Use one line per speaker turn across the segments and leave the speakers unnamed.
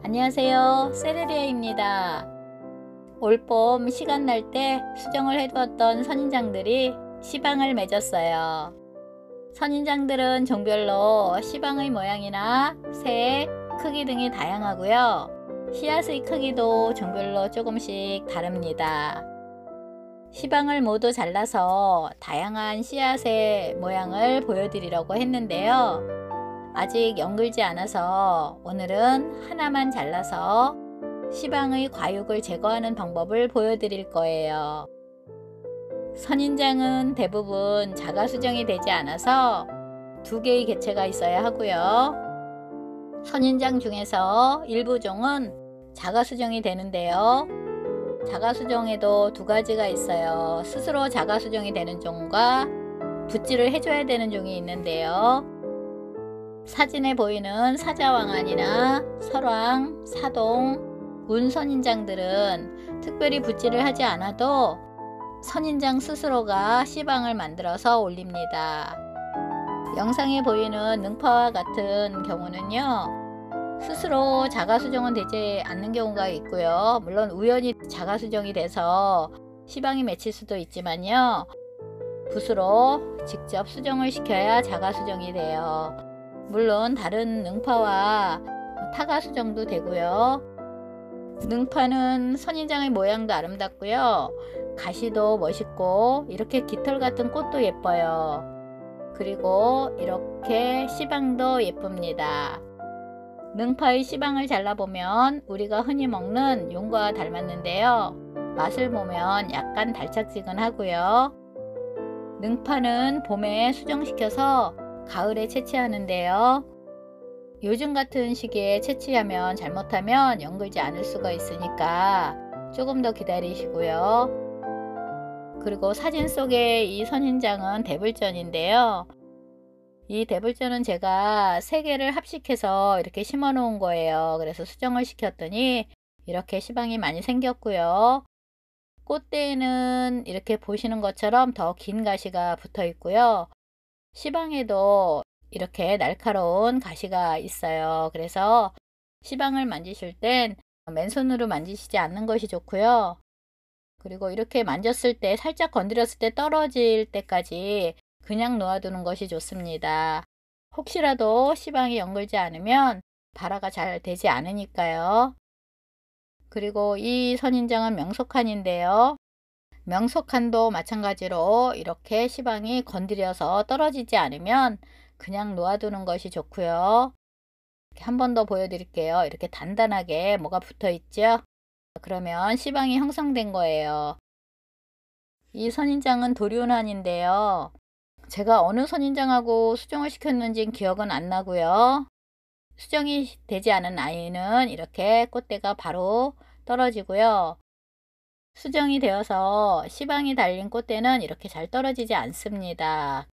안녕하세요, 세레리아입니다. 올봄 시간 날 때 수정을 해두었던 선인장들이 시방을 맺었어요. 선인장들은 종별로 시방의 모양이나 색, 크기 등이 다양하고요. 씨앗의 크기도 종별로 조금씩 다릅니다. 시방을 모두 잘라서 다양한 씨앗의 모양을 보여드리려고 했는데요. 아직 연글지 않아서 오늘은 하나만 잘라서 시방의 과육을 제거하는 방법을 보여드릴 거예요. 선인장은 대부분 자가 수정이 되지 않아서 두 개의 개체가 있어야 하고요. 선인장 중에서 일부 종은 자가 수정이 되는데요. 자가 수정에도 두 가지가 있어요. 스스로 자가 수정이 되는 종과 붓질을 해줘야 되는 종이 있는데요. 사진에 보이는 사자왕안이나 설왕, 사동, 운선인장들은 특별히 붓질을 하지 않아도 선인장 스스로가 시방을 만들어서 올립니다. 영상에 보이는 능파와 같은 경우는요, 스스로 자가수정은 되지 않는 경우가 있고요. 물론 우연히 자가수정이 돼서 시방이 맺힐 수도 있지만요, 붓으로 직접 수정을 시켜야 자가수정이 돼요. 물론 다른 능파와 타가 수정도 되고요. 능파는 선인장의 모양도 아름답고요. 가시도 멋있고 이렇게 깃털 같은 꽃도 예뻐요. 그리고 이렇게 시방도 예쁩니다. 능파의 시방을 잘라보면 우리가 흔히 먹는 용과 닮았는데요. 맛을 보면 약간 달짝지근하고요. 능파는 봄에 수정시켜서 가을에 채취하는데요. 요즘 같은 시기에 채취하면 잘못하면 연글지 않을 수가 있으니까 조금 더 기다리시고요. 그리고 사진 속의 이 선인장은 대불전인데요. 이 대불전은 제가 3개를 합식해서 이렇게 심어 놓은 거예요. 그래서 수정을 시켰더니 이렇게 시방이 많이 생겼고요. 꽃대에는 이렇게 보시는 것처럼 더 긴 가시가 붙어 있고요. 시방에도 이렇게 날카로운 가시가 있어요. 그래서 시방을 만지실 땐 맨손으로 만지시지 않는 것이 좋고요. 그리고 이렇게 만졌을 때 살짝 건드렸을 때 떨어질 때까지 그냥 놓아두는 것이 좋습니다. 혹시라도 시방이 연글지 않으면 발화가 잘 되지 않으니까요. 그리고 이 선인장은 명석한인데요. 명석한도 마찬가지로 이렇게 시방이 건드려서 떨어지지 않으면 그냥 놓아두는 것이 좋고요. 한 번 더 보여드릴게요. 이렇게 단단하게 뭐가 붙어 있죠? 그러면 시방이 형성된 거예요. 이 선인장은 도리운한인데요. 제가 어느 선인장하고 수정을 시켰는지는 기억은 안 나고요. 수정이 되지 않은 아이는 이렇게 꽃대가 바로 떨어지고요. 수정이 되어서 시방이 달린 꽃대는 이렇게 잘 떨어지지 않습니다.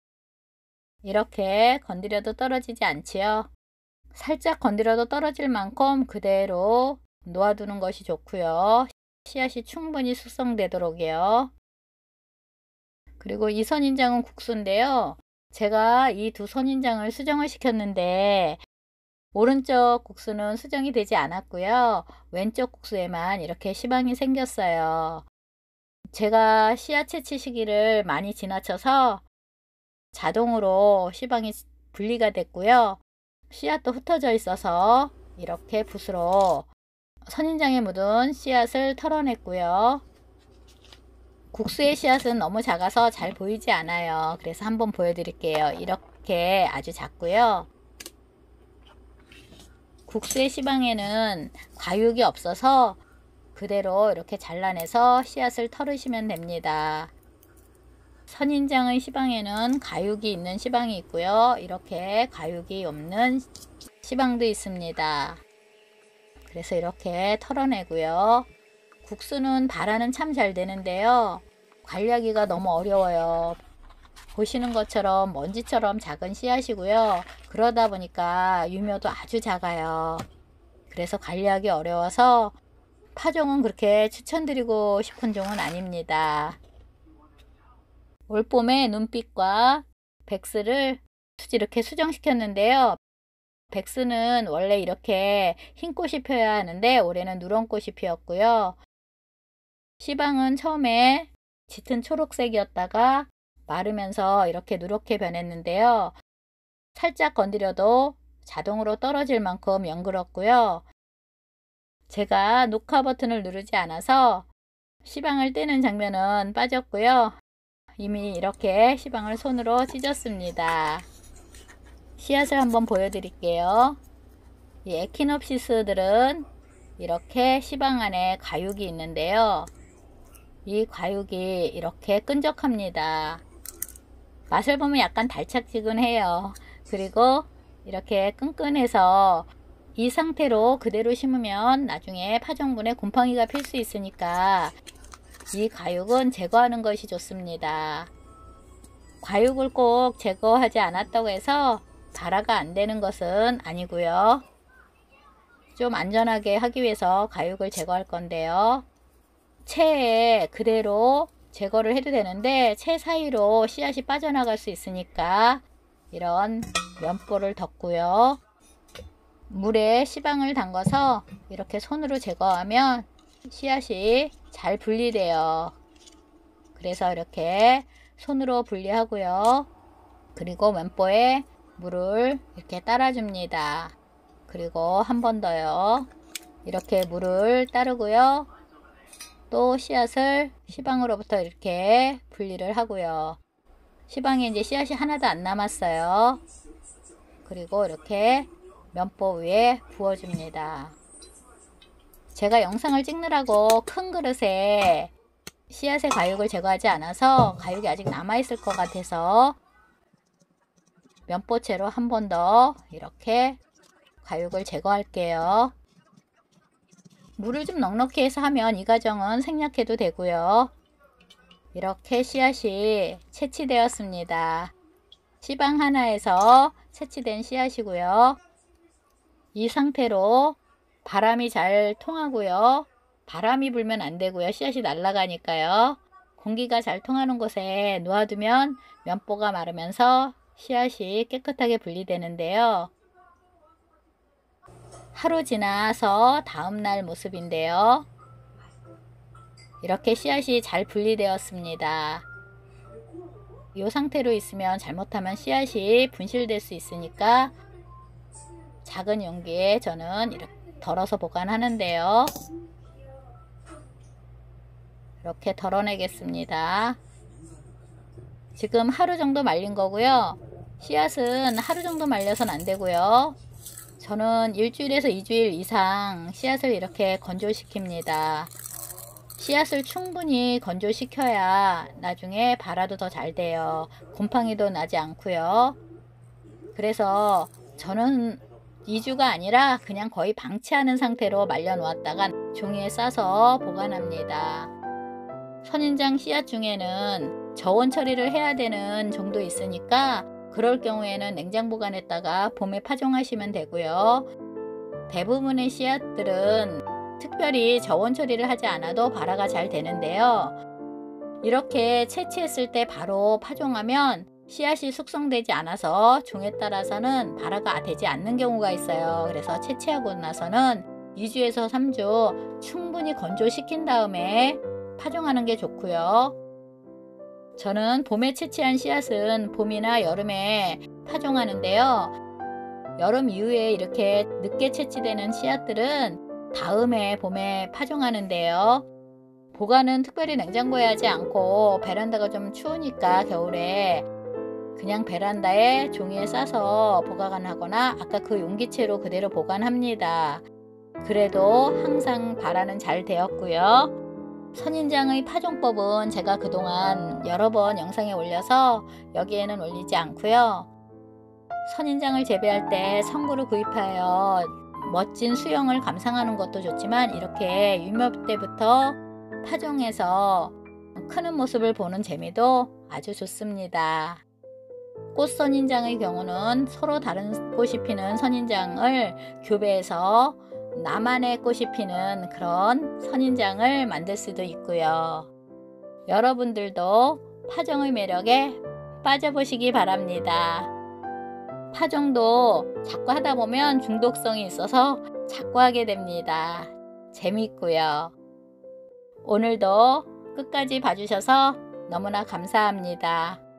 이렇게 건드려도 떨어지지 않지요. 살짝 건드려도 떨어질 만큼 그대로 놓아두는 것이 좋고요. 씨앗이 충분히 숙성되도록이요. 그리고 이 선인장은 국수인데요. 제가 이 두 선인장을 수정을 시켰는데 오른쪽 국수는 수정이 되지 않았고요. 왼쪽 국수에만 이렇게 시방이 생겼어요. 제가 씨앗 채취 시기를 많이 지나쳐서 자동으로 시방이 분리가 됐고요. 씨앗도 흩어져 있어서 이렇게 붓으로 선인장에 묻은 씨앗을 털어냈고요. 국수의 씨앗은 너무 작아서 잘 보이지 않아요. 그래서 한번 보여드릴게요. 이렇게 아주 작고요. 국수의 시방에는 과육이 없어서 그대로 이렇게 잘라내서 씨앗을 털으시면 됩니다. 선인장의 시방에는 가육이 있는 시방이 있고요. 이렇게 가육이 없는 시방도 있습니다. 그래서 이렇게 털어내고요. 국수는 발화는 참 잘 되는데요. 관리하기가 너무 어려워요. 보시는 것처럼 먼지처럼 작은 씨앗이고요. 그러다 보니까 유묘도 아주 작아요. 그래서 관리하기 어려워서 파종은 그렇게 추천드리고 싶은 종은 아닙니다. 올봄에 눈빛과 백스를 이렇게 수정시켰는데요. 백스는 원래 이렇게 흰 꽃이 피어야 하는데 올해는 누런 꽃이 피었고요. 시방은 처음에 짙은 초록색이었다가 마르면서 이렇게 누렇게 변했는데요. 살짝 건드려도 자동으로 떨어질 만큼 연그렀고요. 제가 녹화 버튼을 누르지 않아서 시방을 떼는 장면은 빠졌고요. 이미 이렇게 시방을 손으로 찢었습니다. 씨앗을 한번 보여드릴게요. 이 에키놉시스들은 이렇게 시방 안에 과육이 있는데요. 이 과육이 이렇게 끈적합니다. 맛을 보면 약간 달짝지근해요. 그리고 이렇게 끈끈해서 이 상태로 그대로 심으면 나중에 파종분에 곰팡이가 필 수 있으니까 이 과육은 제거하는 것이 좋습니다. 과육을 꼭 제거하지 않았다고 해서 발화가 안 되는 것은 아니고요. 좀 안전하게 하기 위해서 과육을 제거할 건데요. 채에 그대로 제거를 해도 되는데 채 사이로 씨앗이 빠져나갈 수 있으니까 이런 면보를 덮고요. 물에 시방을 담가서 이렇게 손으로 제거하면 씨앗이 잘 분리돼요. 그래서 이렇게 손으로 분리하고요. 그리고 면보에 물을 이렇게 따라줍니다. 그리고 한 번 더요. 이렇게 물을 따르고요. 또 씨앗을 시방으로부터 이렇게 분리를 하고요. 시방에 이제 씨앗이 하나도 안 남았어요. 그리고 이렇게 면보 위에 부어줍니다. 제가 영상을 찍느라고 큰 그릇에 씨앗의 과육을 제거하지 않아서 과육이 아직 남아있을 것 같아서 면보채로 한 번 더 이렇게 과육을 제거할게요. 물을 좀 넉넉히 해서 하면 이 과정은 생략해도 되고요. 이렇게 씨앗이 채취되었습니다. 시방 하나에서 채취된 씨앗이고요. 이 상태로 바람이 잘 통하고요. 바람이 불면 안 되고요. 씨앗이 날아가니까요. 공기가 잘 통하는 곳에 놓아두면 면보가 마르면서 씨앗이 깨끗하게 분리되는데요. 하루 지나서 다음날 모습인데요. 이렇게 씨앗이 잘 분리되었습니다. 이 상태로 있으면 잘못하면 씨앗이 분실될 수 있으니까 작은 용기에 저는 이렇게 덜어서 보관하는데요. 이렇게 덜어내겠습니다. 지금 하루 정도 말린 거고요. 씨앗은 하루 정도 말려서는 안 되고요. 저는 일주일에서 2주일 이상 씨앗을 이렇게 건조시킵니다. 씨앗을 충분히 건조시켜야 나중에 발화도 더 잘 돼요. 곰팡이도 나지 않고요. 그래서 저는 2주가 아니라 그냥 거의 방치하는 상태로 말려 놓았다가 종이에 싸서 보관합니다. 선인장 씨앗 중에는 저온 처리를 해야 되는 종도 있으니까 그럴 경우에는 냉장 보관했다가 봄에 파종하시면 되고요. 대부분의 씨앗들은 특별히 저온 처리를 하지 않아도 발화가 잘 되는데요. 이렇게 채취했을 때 바로 파종하면 씨앗이 숙성되지 않아서 종에 따라서는 발화가 되지 않는 경우가 있어요. 그래서 채취하고 나서는 2주에서 3주 충분히 건조시킨 다음에 파종하는 게 좋고요. 저는 봄에 채취한 씨앗은 봄이나 여름에 파종하는데요. 여름 이후에 이렇게 늦게 채취되는 씨앗들은 다음해 봄에 파종하는데요. 보관은 특별히 냉장고에 하지 않고 베란다가 좀 추우니까 겨울에 그냥 베란다에 종이에 싸서 보관하거나 아까 그 용기채로 그대로 보관합니다. 그래도 항상 발화는 잘 되었고요. 선인장의 파종법은 제가 그동안 여러 번 영상에 올려서 여기에는 올리지 않고요. 선인장을 재배할 때 성구를 구입하여 멋진 수영을 감상하는 것도 좋지만 이렇게 유묘 때부터 파종해서 크는 모습을 보는 재미도 아주 좋습니다. 꽃 선인장의 경우는 서로 다른 꽃이 피는 선인장을 교배해서 나만의 꽃이 피는 그런 선인장을 만들 수도 있고요. 여러분들도 파종의 매력에 빠져보시기 바랍니다. 파종도 자꾸 하다 보면 중독성이 있어서 자꾸 하게 됩니다. 재밌고요. 오늘도 끝까지 봐주셔서 너무나 감사합니다.